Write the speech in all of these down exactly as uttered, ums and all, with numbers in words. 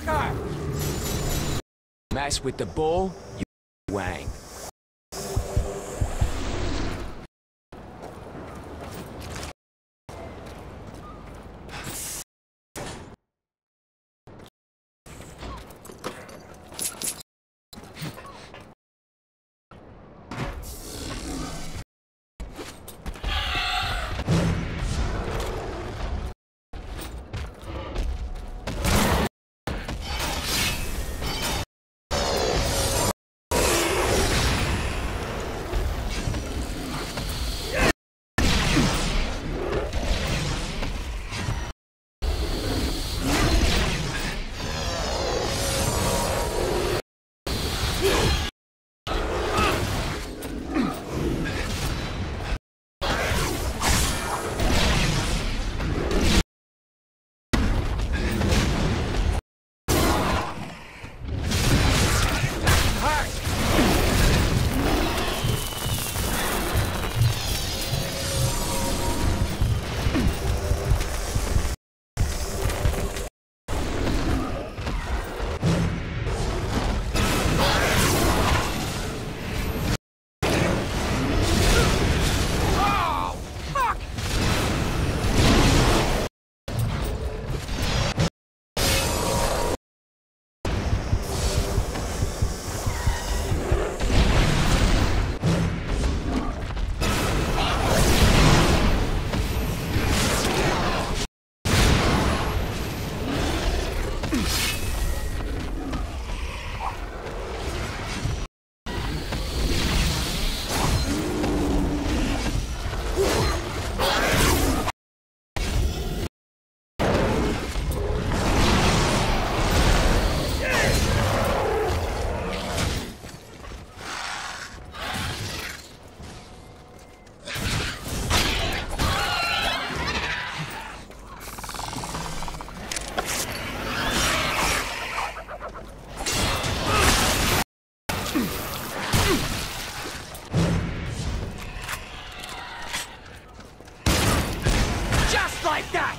Mess with the bull, you Wang. Like that!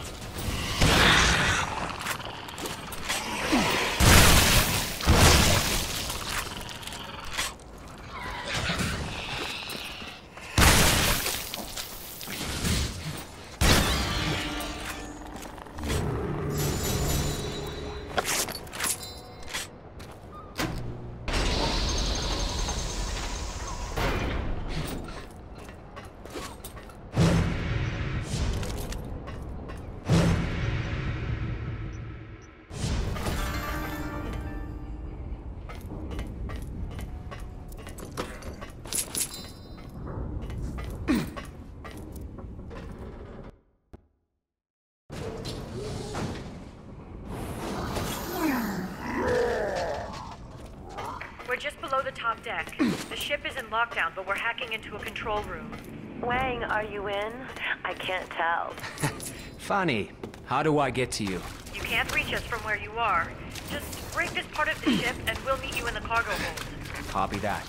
Just below the top deck. The ship is in lockdown, but we're hacking into a control room. Wang, are you in? I can't tell. Funny. How do I get to you? You can't reach us from where you are. Just break this part of the ship, and we'll meet you in the cargo hold. Copy that.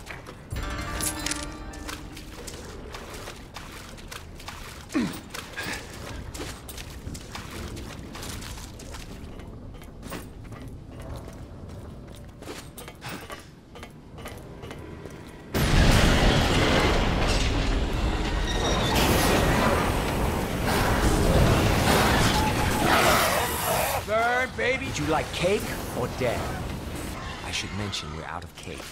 Baby, would you like cake or dead? I should mention we're out of cake.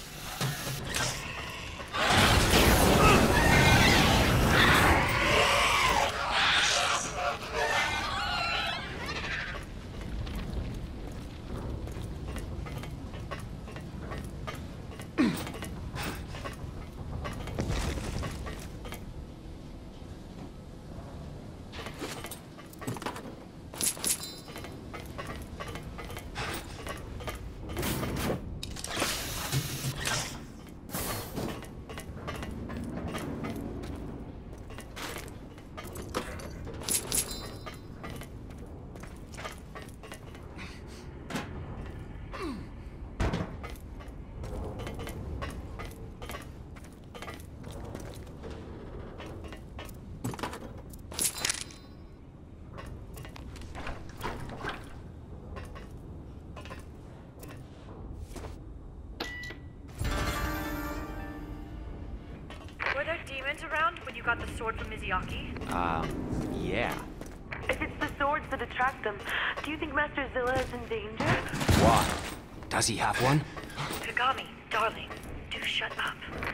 You got the sword from Mizuyaki? Um, yeah. If it's the swords that attract them, do you think Master Zilla is in danger? Why? Does he have one? Kagami, darling, do shut up.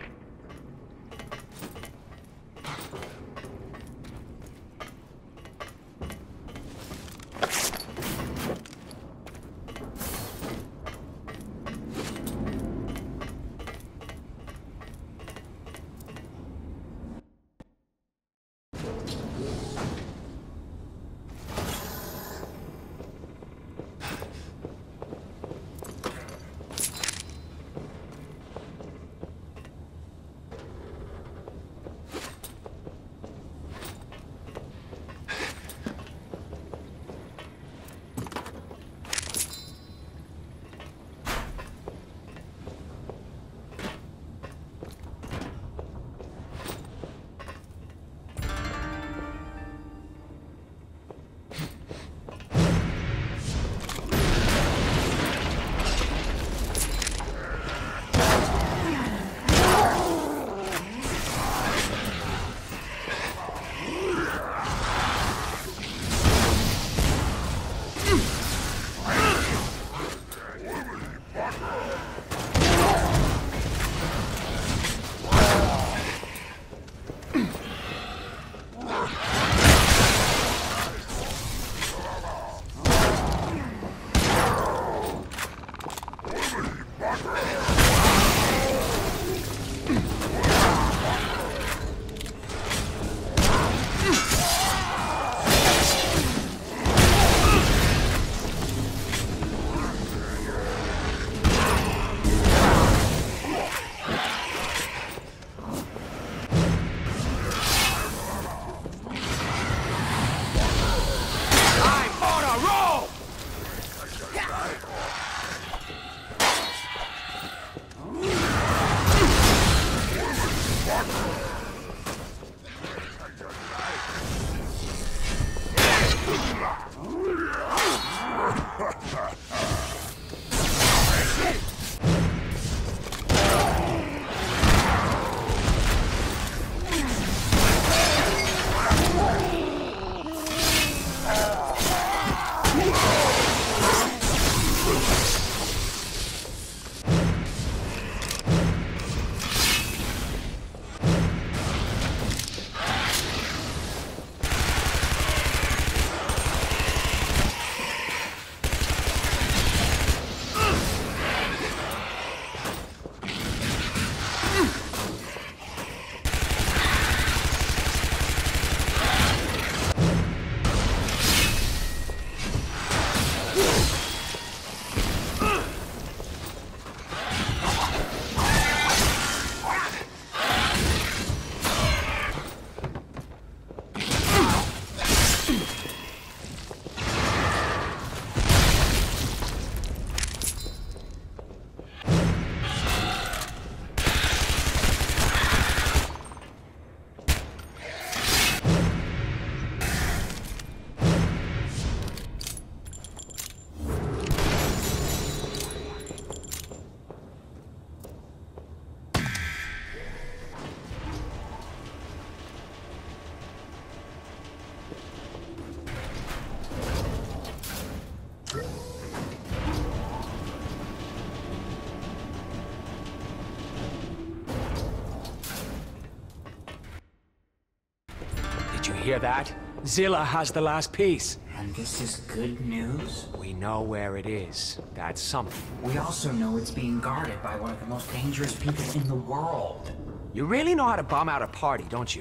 Did you hear that? Zilla has the last piece. And this is good news? We know where it is. That's something. We also know it's being guarded by one of the most dangerous people in the world. You really know how to bomb out a party, don't you?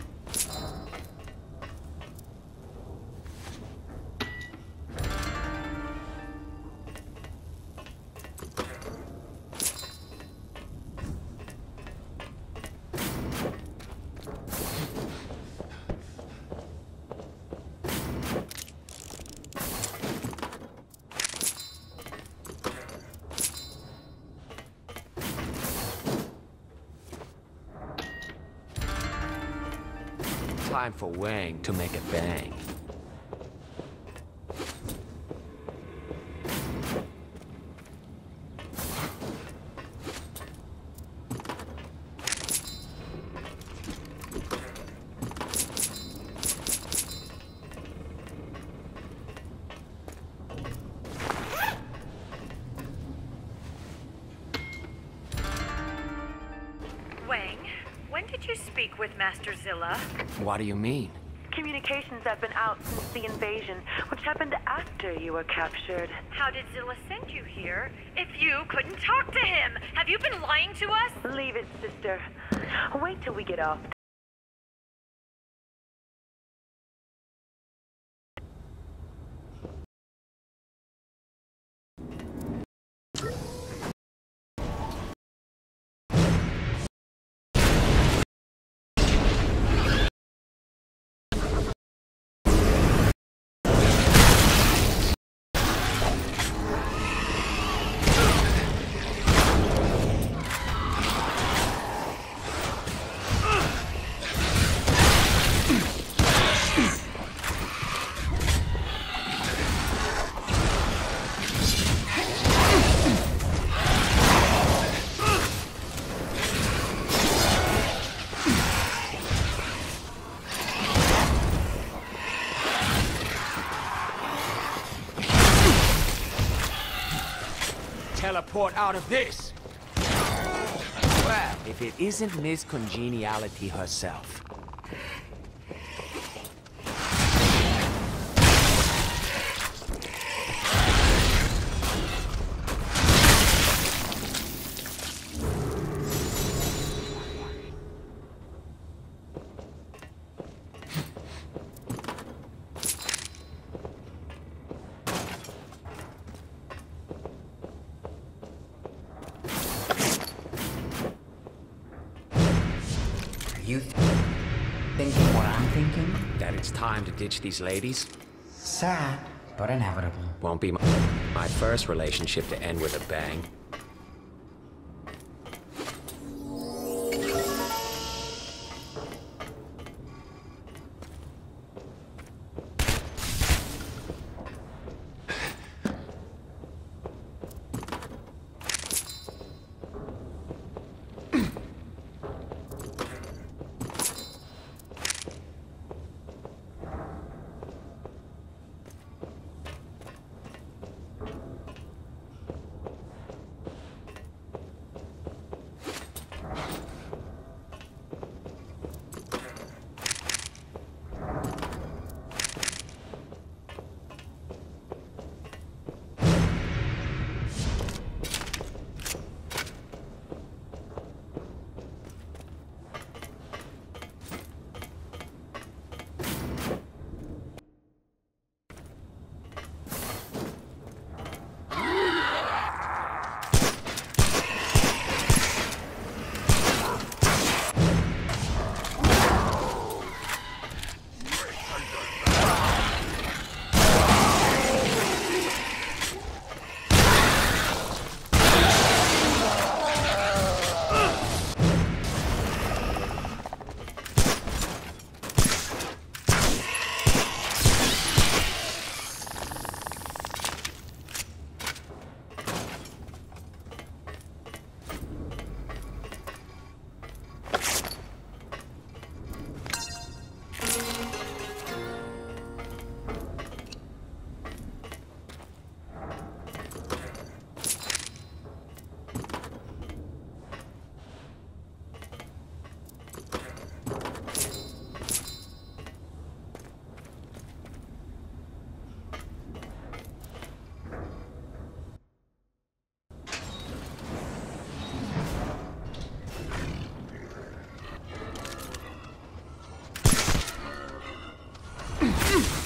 Time for Wang to make it bang. speak with Master Zilla. What do you mean? Communications have been out since the invasion, which happened after you were captured. How did Zilla send you here if you couldn't talk to him? Have you been lying to us? Leave it, sister. Wait till we get off. Teleport out of this! Well, if it isn't Miss Congeniality herself. You th thinking what I'm thinking? That it's time to ditch these ladies? Sad, but inevitable. Won't be my, my first relationship to end with a bang. Mm.